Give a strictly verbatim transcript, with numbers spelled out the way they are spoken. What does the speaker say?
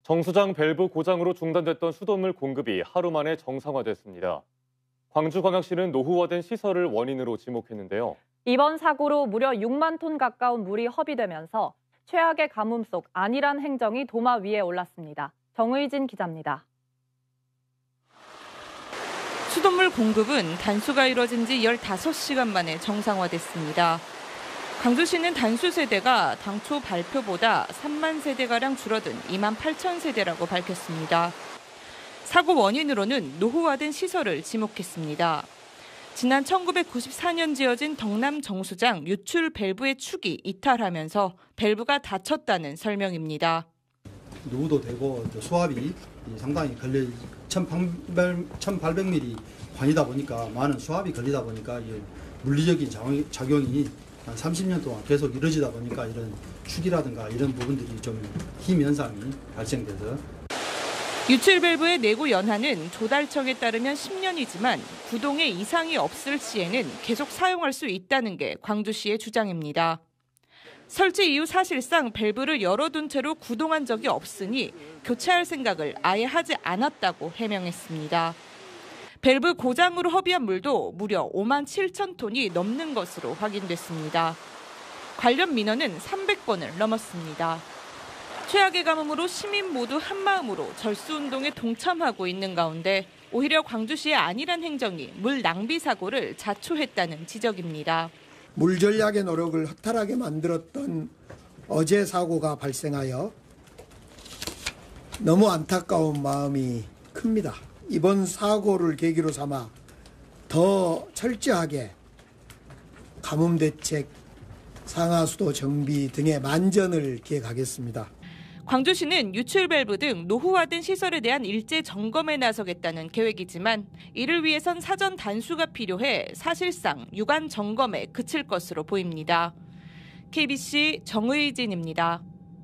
정수장 밸브 고장으로 중단됐던 수돗물 공급이 하루 만에 정상화됐습니다. 광주광역시는 노후화된 시설을 원인으로 지목했는데요. 이번 사고로 무려 육만 톤 가까운 물이 허비되면서 최악의 가뭄 속 안일한 행정이 도마 위에 올랐습니다. 정의진 기자입니다. 수돗물 공급은 단수가 이뤄진 지 열다섯 시간 만에 정상화됐습니다. 광주시는 단수 세대가 당초 발표보다 삼만 세대가량 줄어든 이만 팔천 세대라고 밝혔습니다. 사고 원인으로는 노후화된 시설을 지목했습니다. 지난 천구백구십사 년 지어진 덕남 정수장 유출 밸브의 축이 이탈하면서 밸브가 닫혔다는 설명입니다. 노후도 되고 수압이 상당히 걸려 천팔백 밀리미터 관이다 보니까 많은 수압이 걸리다 보니까 물리적인 작용이 한 삼십 년 동안 계속 이루어지다 보니까 이런 축이라든가 이런 부분들이 좀 힘 현상이 발생돼서. 유출 밸브의 내구 연한은 조달청에 따르면 십 년이지만 구동에 이상이 없을 시에는 계속 사용할 수 있다는 게 광주시의 주장입니다. 설치 이후 사실상 밸브를 열어둔 채로 구동한 적이 없으니 교체할 생각을 아예 하지 않았다고 해명했습니다. 밸브 고장으로 허비한 물도 무려 오만 칠천 톤이 넘는 것으로 확인됐습니다. 관련 민원은 삼백 건을 넘었습니다. 최악의 가뭄으로 시민 모두 한마음으로 절수운동에 동참하고 있는 가운데 오히려 광주시의 안일한 행정이 물 낭비 사고를 자초했다는 지적입니다. 물 전략의 노력을 허탈하게 만들었던 어제 사고가 발생하여 너무 안타까운 마음이 큽니다. 이번 사고를 계기로 삼아 더 철저하게 가뭄 대책, 상하수도 정비 등의 만전을 기획하겠습니다. 광주시는 유출 밸브 등 노후화된 시설에 대한 일제 점검에 나서겠다는 계획이지만 이를 위해선 사전 단수가 필요해 사실상 유관 점검에 그칠 것으로 보입니다. 케이비씨 정의진입니다.